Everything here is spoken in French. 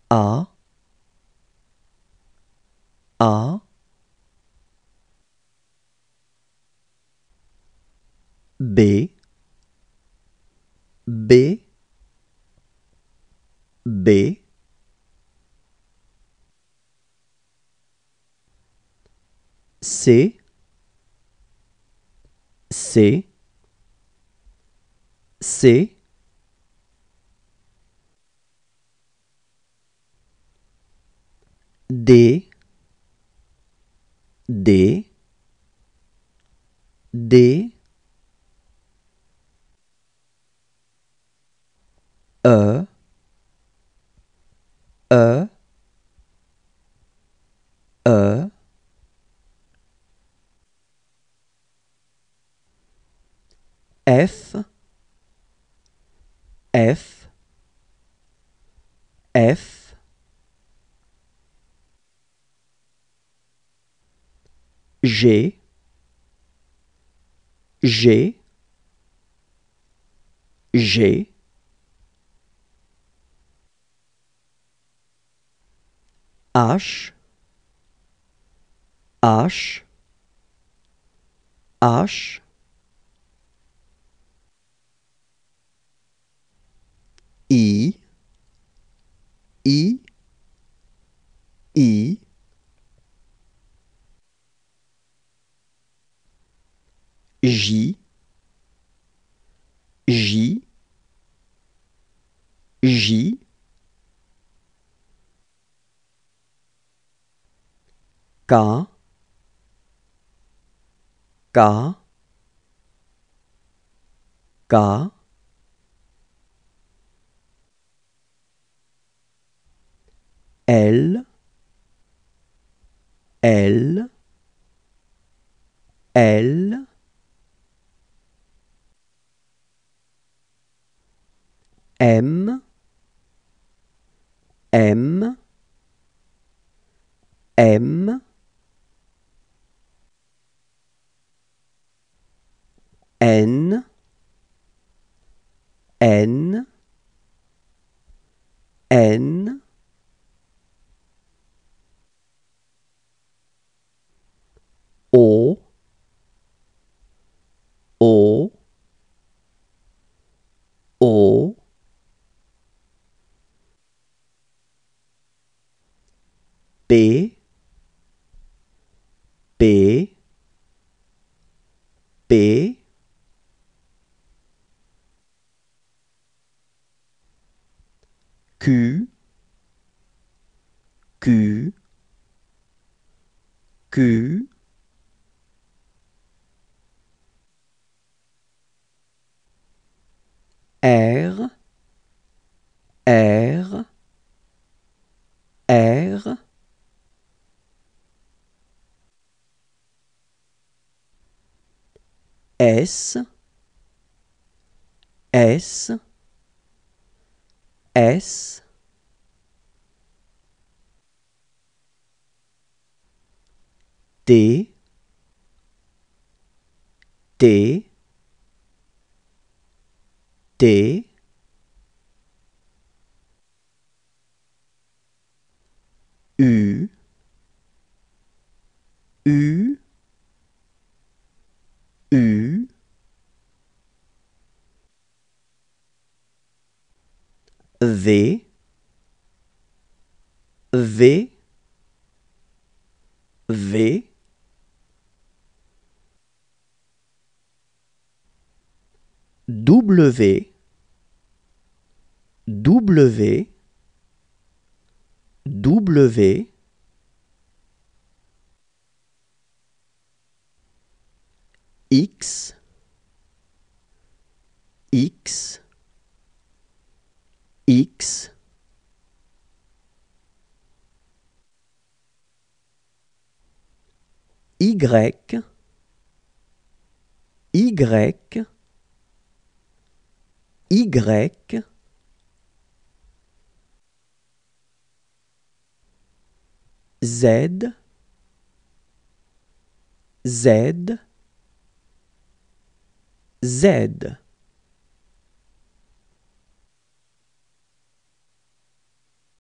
A, A, B, B, B, C, C, C, D, D, D, E, E, E, F, F, F, G, G, G, H, H, H, I, I, I, J, J, J, K, K, K, L, L, L, M, M, M, N, N, N, O, O, O, P, P, P, Q, Q, Q, R, R, R, S, S, S, T, T, T, U, U, U, V, V, V, W, W, W, X, X, X, Y, Y, Y, Z, Z, Z.